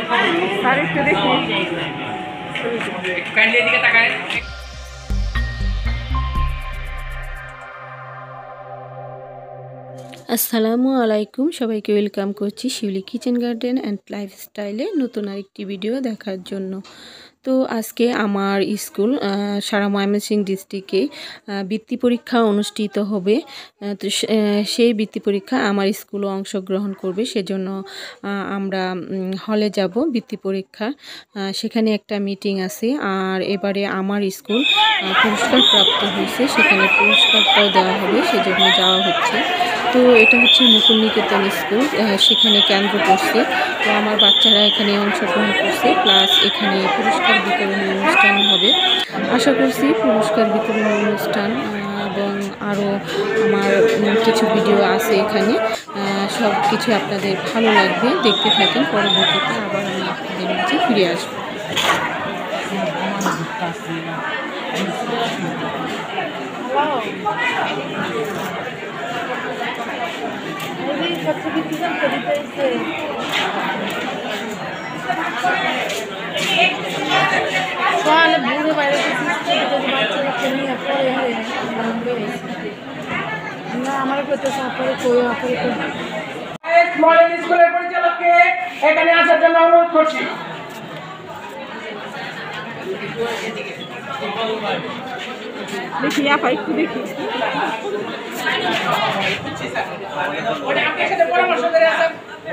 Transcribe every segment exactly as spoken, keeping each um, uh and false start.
Sir একটু দেখি kindly এদিকে তাকায়। আসসালামু আলাইকুম, সবাইকে ওয়েলকাম করছি শিউলি কিচেন গার্ডেন অ্যান্ড লাইফস্টাইলে নতুন আরেকটি ভিডিও দেখার জন্য। তো আজকে আমার স্কুল সারা ময়মনসিংহ ডিস্ট্রিক্টে বৃত্তি পরীক্ষা অনুষ্ঠিত হবে। তো সেই বৃত্তি পরীক্ষা আমার স্কুলও অংশগ্রহণ করবে, সেজন্য আমরা হলে যাব বৃত্তি পরীক্ষা। সেখানে একটা মিটিং আছে, আর এবারে আমার স্কুল পুরস্কার প্রাপ্ত হয়েছে, সেখানে পুরস্কারটাও দেওয়া হবে, সেজন্য যাওয়া হচ্ছে। তো এটা হচ্ছে মুকুল নিকেতন স্কুল, সেখানে কেন্দ্র করছে। তো আমার বাচ্চারা এখানে অংশগ্রহণ করছে, প্লাস এখানে পুরস্কার বিতরণী অনুষ্ঠান হবে। আশা করছি পুরস্কার বিতরণী অনুষ্ঠান এবং আরও আমার কিছু ভিডিও আছে এখানে, সব কিছু আপনাদের ভালো লাগবে, দেখতে থাকেন। পরবর্তীতে আবার আমি আপনাদের মাঝে ফিরে আসবো। বুড়ো বাইরে আমার করতে সাপরে কই আপরে মডেল স্কুলের পরিচালককে এখানে আসার জন্য অনুরোধ করছি। দেখি আপা একটু দেখি পরামর্শ করে আসেন।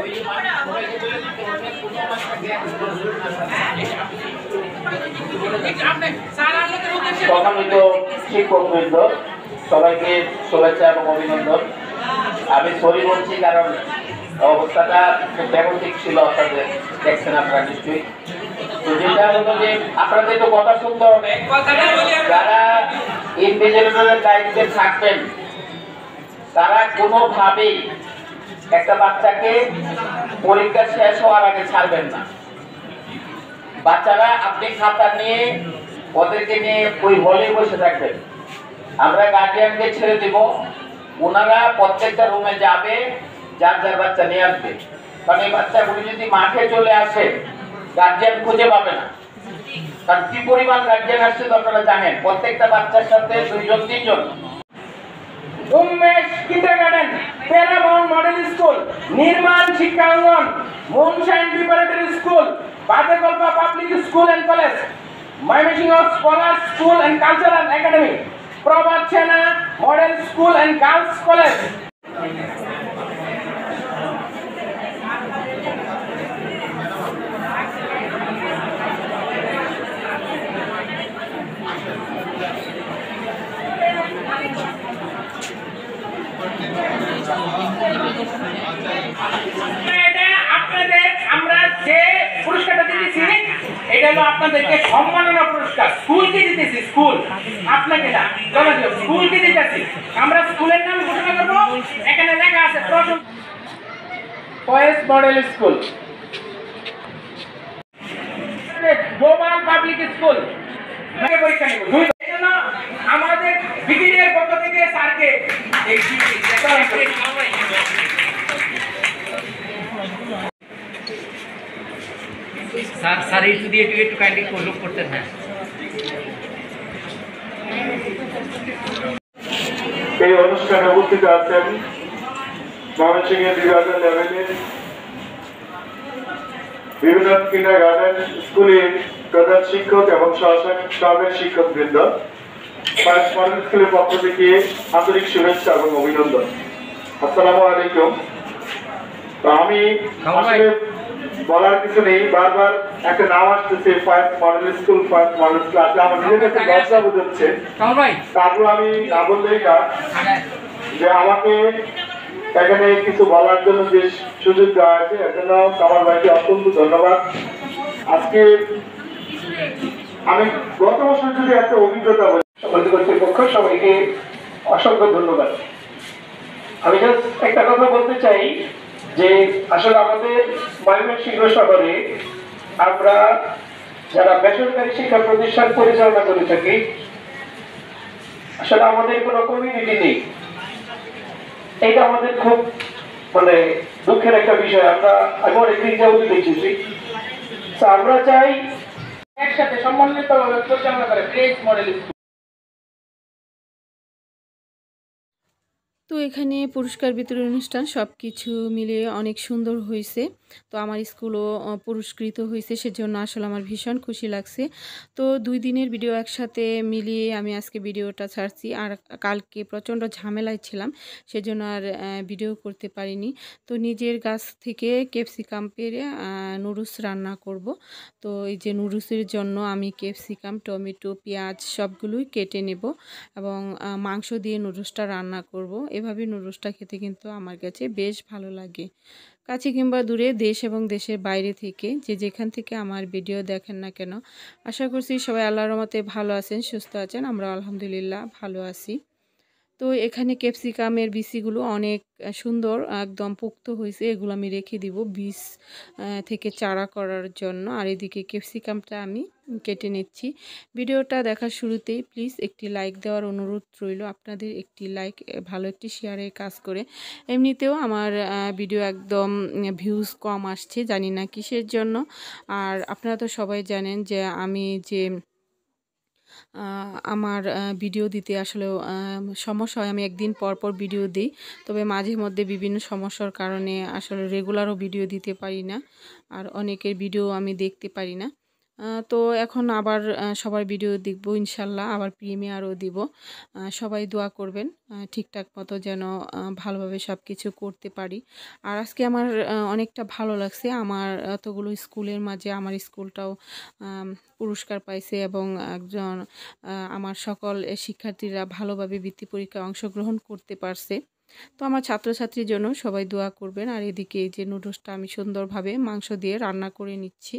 সম্মানিত শিক্ষকবৃন্দ, সবাইকে শুভেচ্ছা এবং অভিনন্দন। আমি সরি বলছি, কারণ অবস্থাটা খুব ব্যাপক ছিল, আপনাদের দেখছেন আপনারা নিশ্চয়ই। তো যেটা হলো যে আপনাদের তো কথা শুনতে হবে, যারা ইনভিজিলেটরের দায়িত্বে থাকবেন তারা কোনোভাবেই একটা বাচ্চাকে পরীক্ষা শেষ হওয়ার আগে ছাড়বেন না। বাচ্চারা আপনি খাতা নিয়ে ওদেরকে নিয়ে ওই হলে বসে থাকবেন, আমরা গার্ডিয়ানকে ছেড়ে দিব, ওনারা প্রত্যেকটা রুমে যাবে, যার যার বাচ্চা নিয়ে আসবে। কারণ এই বাচ্চাগুলি যদি মাঠে চলে আসে গার্জিয়ান খুঁজে পাবে না, কারণ কি পরিমাণ গার্জিয়ান আসছে তো আপনারা জানেন। প্রত্যেকটা বাচ্চার সাথে দুইজন তিনজন। Umesh kindergarten, Paramount model school, Nirman Shikkhangon, Moonshine preparatory school, Badekalpa public school and college, Mymensingh scholar school and cultural academy, Prabhat Sena model school and girls college. আপনাদের আমরা যে পুরস্কারটা দিতেছি এটা হলো আপনাদেরকে সম্মাননা পুরস্কার। স্কুলকে দিতেছি, স্কুল আপনাকে না, স্কুলকে দিতেছি। আমরা স্কুলের নাম ঘোষণা করবো, এখানে লেখা আছে প্রথম Faiz model school, global public school. পরীক্ষা নেব দুই, এই জন্য আমাদের বিডিএর পক্ষ থেকে স্যারকে স্যার স্যার একটু দিয়ে একটু একটু কাইন্ডলি লোক করতেন। হ্যাঁ, এই অনুষ্ঠানে উপস্থিত আছেন ময়মনসিংহ বিভাগীয় লেভেলের বিভিন্ন কিন্ডারগার্টেন স্কুলের প্রধান শিক্ষক এবং সহকারী শিক্ষক বৃন্দ। মডেল স্কুলের পক্ষ থেকে আন্তরিক শুভেচ্ছা এবং অভিনন্দন। আসসালামু আলাইকুম। তো আমি আসলে বলার কিছু নেই, বারবার একটা নাম আসতেছে first model school, first model school, আসলে আমার নিজের কাছে লজ্জা বোধ হচ্ছে। তারপর আমি না বললেই না যে আমাকে এখানে কিছু বলার জন্য যে সুযোগ দেওয়া আছে, এর জন্য আমার ভাইকে অত্যন্ত ধন্যবাদ। আজকে আমি গত বছর যদি একটা অভিজ্ঞতা বলি, কর্তৃপক্ষ সবাইকে অসংখ্য ধন্যবাদ। আমি জাস্ট একটা কথা বলতে চাই যে আসলে আমাদের ময়মনসিংহ শহরে আমরা যারা বেসরকারি শিক্ষা প্রতিষ্ঠান পরিচালনা করে থাকি, আসলে আমাদের কোনো কমিউনিটি নেই। এটা আমাদের খুব মানে দুঃখের একটা বিষয়। আমরা আমি অনেকদিন যাবত দেখেছি তো আমরা চাই একসাথে সম্মানিতভাবে পরিচালনা করে গ্রেস মডেল স্কুল। তো এখানে পুরস্কার বিতরণ অনুষ্ঠান সব কিছু মিলিয়ে অনেক সুন্দর হয়েছে। তো আমার স্কুলও পুরস্কৃত হয়েছে, সেজন্য আসলে আমার ভীষণ খুশি লাগছে। তো দুই দিনের ভিডিও একসাথে মিলিয়ে আমি আজকে ভিডিওটা ছাড়ছি। আর কালকে প্রচণ্ড ঝামেলায় ছিলাম, সেজন্য আর ভিডিও করতে পারিনি। তো নিজের গাছ থেকে ক্যাপসিকাম পেরে নুডলস রান্না করব। তো এই যে নুডলসের জন্য আমি ক্যাপসিকাম, টমেটো, পেঁয়াজ সবগুলোই কেটে নেব এবং মাংস দিয়ে নুডলসটা রান্না করব। এভাবে নুডলসটা খেতে কিন্তু আমার কাছে বেশ ভালো লাগে। কাছে কিংবা দূরে, দেশ এবং দেশের বাইরে থেকে যে যেখান থেকে আমার ভিডিও দেখেন না কেন, আশা করছি সবাই আল্লাহর রহমতে ভালো আছেন, সুস্থ আছেন। আমরা আলহামদুলিল্লাহ ভালো আছি। তো এখানে ক্যাপসিকামের বিচিগুলো অনেক সুন্দর একদম পোক্ত হয়েছে, এগুলো আমি রেখে দিব বীজ থেকে চারা করার জন্য। আর এদিকে ক্যাপসিকামটা আমি কেটে নিচ্ছি। ভিডিওটা দেখার শুরুতেই প্লিজ একটি লাইক দেওয়ার অনুরোধ রইল। আপনাদের একটি লাইক ভালো একটি শেয়ারের কাজ করে। এমনিতেও আমার ভিডিও একদম ভিউজ কম আসছে, জানি না কিসের জন্য। আর আপনারা তো সবাই জানেন যে আমি যে আমার ভিডিও দিতে আসলে সমস্যা হয়, আমি একদিন পর পর ভিডিও দিই, তবে মাঝে মধ্যে বিভিন্ন সমস্যার কারণে আসলে রেগুলারও ভিডিও দিতে পারি না, আর অনেকের ভিডিও আমি দেখতে পারি না। তো এখন আবার সবার ভিডিও দেখবো ইনশাল্লাহ, আবার প্রিমিয়ারও দিব। সবাই দোয়া করবেন ঠিকঠাক মতো যেন ভালোভাবে সব কিছু করতে পারি। আর আজকে আমার অনেকটা ভালো লাগছে, আমার এতগুলো স্কুলের মাঝে আমার স্কুলটাও পুরস্কার পাইছে এবং একজন আমার সকল শিক্ষার্থীরা ভালোভাবে বৃত্তি পরীক্ষায় অংশগ্রহণ করতে পারছে। তো আমার ছাত্রছাত্রীর জন্য সবাই দোয়া করবেন। আর এদিকে এই যে নুডলসটা আমি সুন্দরভাবে মাংস দিয়ে রান্না করে নিচ্ছি।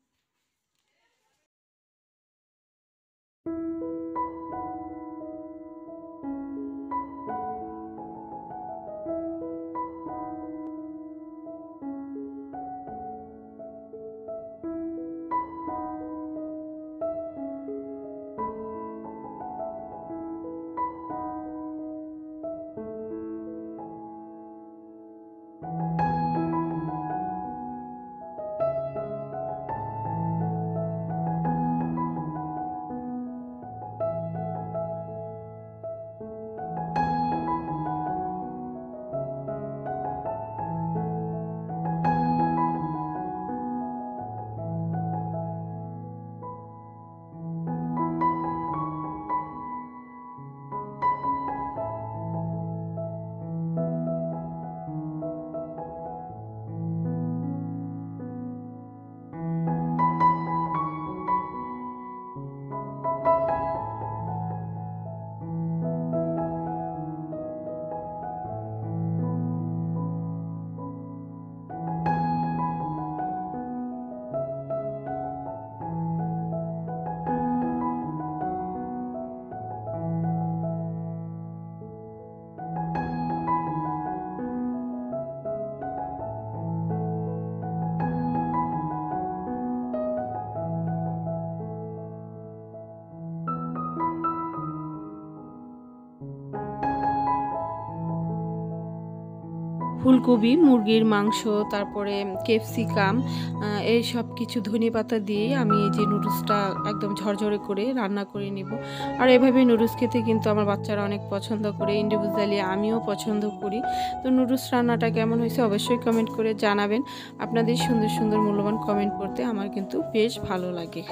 ফুলকপি, মুরগির মাংস, তারপরে ক্যাপসিকাম, এই সব কিছু ধনেপাতা দিয়ে আমি এই যে নুডলসটা একদম ঝরঝরে করে রান্না করে নেব। আর এভাবে নুডলস খেতে কিন্তু আমার বাচ্চারা অনেক পছন্দ করে, ইন্ডিভিজুয়ালি আমিও পছন্দ করি। তো নুডলস রান্নাটা কেমন হয়েছে অবশ্যই কমেন্ট করে জানাবেন। আপনাদের সুন্দর সুন্দর মূল্যবান কমেন্ট করতে আমার কিন্তু বেশ ভালো লাগে।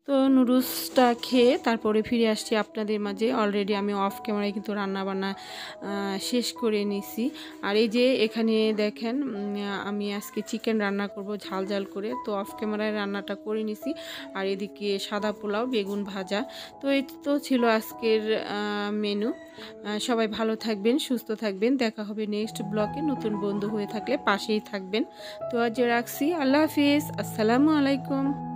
তো নুডলসটা খেয়ে তারপরে ফিরে আসছি আপনাদের মাঝে। অলরেডি আমি অফ ক্যামেরায় কিন্তু রান্নাবান্না শেষ করে নিছি। আর এই যে এখানে দেখেন আমি আজকে চিকেন রান্না করব ঝাল ঝাল করে, তো অফ ক্যামেরায় রান্নাটা করে নিছি। আর এদিকে সাদা পোলাও, বেগুন ভাজা। তো এই তো ছিল আজকের মেনু। সবাই ভালো থাকবেন, সুস্থ থাকবেন। দেখা হবে নেক্সট ব্লগে। নতুন বন্ধু হয়ে থাকলে পাশেই থাকবেন। তো আজ রাখছি, আল্লাহ হাফিজ, আসসালামু আলাইকুম।